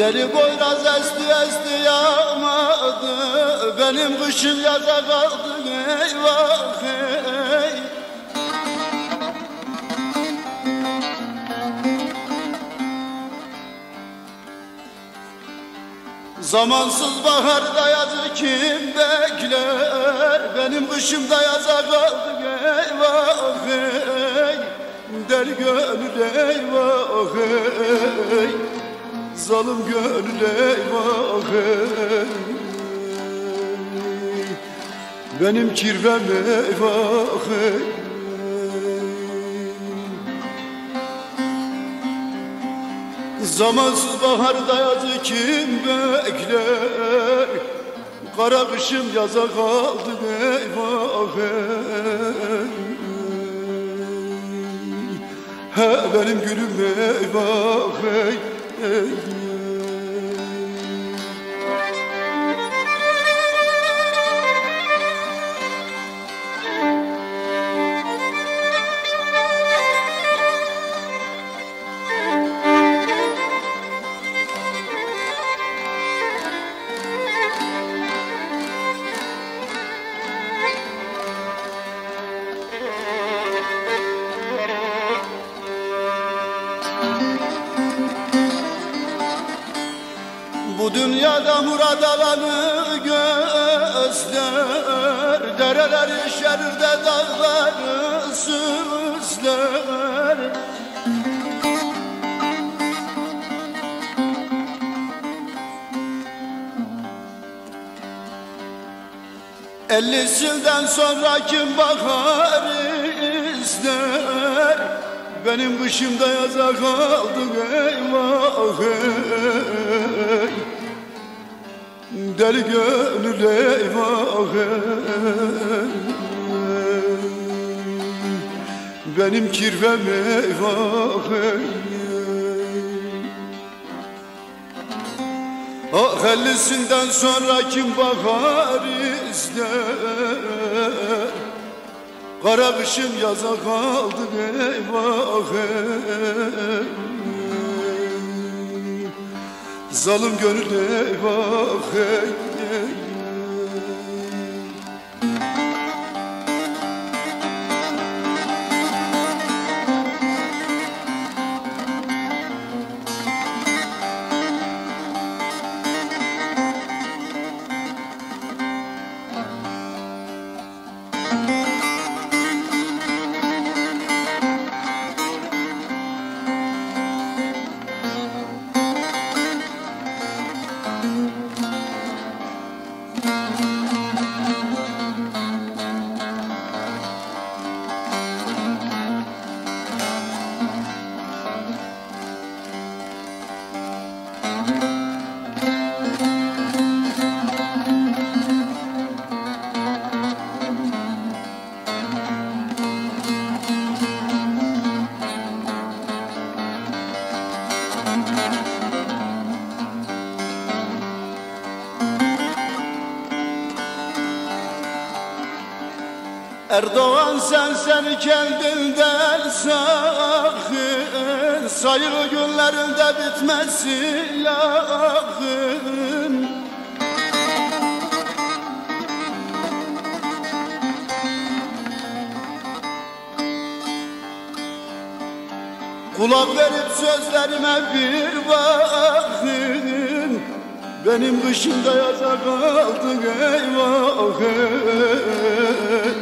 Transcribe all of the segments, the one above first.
Deli boyraz esti esti yağmadı, benim kışım yaza kaldı eyvah hey. Zamansız baharda yazı kim bekler, benim kışımda yaza kaldı eyvah hey. Deli gönül eyvah hey, zalim gönül eyvah hey. Benim kirvem eyvah hey. Zamansız baharda yazı kim bekler, kara kışım yaza kaldı eyvah hey. He benim gülüm eyvah hey, hey. Bu dünyada murad alanı gözler, dereler yeşerir de dağları süsler. Ellisilden sonra kim bakar izler, benim kışımda yaza kaldı eyvah hey. Deli gönül eyvah hey. Benim kirvem eyvah hey. Ah ellisinden sonra kim bakar izler, kara kışım yaza kaldı eyvah hey. Zalim gönül eyvah hey, hey. Erdoğan sen kendinden sakın, sayılı günlerinde bitmesi yakın. Kulak verip sözlerime bir bakın, benim kışımda yaza kaldı eyvah hey.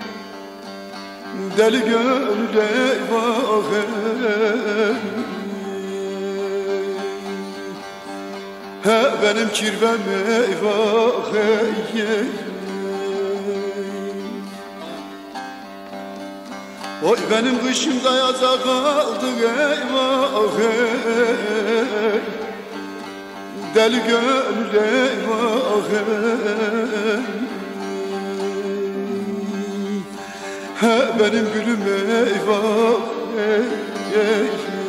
Deli gönül eyvah hey. He benim kirvem eyvah hey, hey. Oy benim kışımda yaza kaldı eyvah hey. Deli gönül eyvah hey. He benim gülüm eyvah hey, hey.